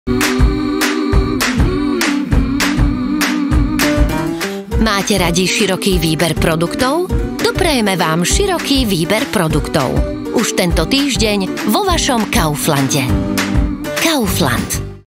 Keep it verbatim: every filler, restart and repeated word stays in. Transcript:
Máte radi široký výber produktov? Doprajeme vám široký výber produktov. Už tento týždeň vo vašom Kauflande. Kaufland.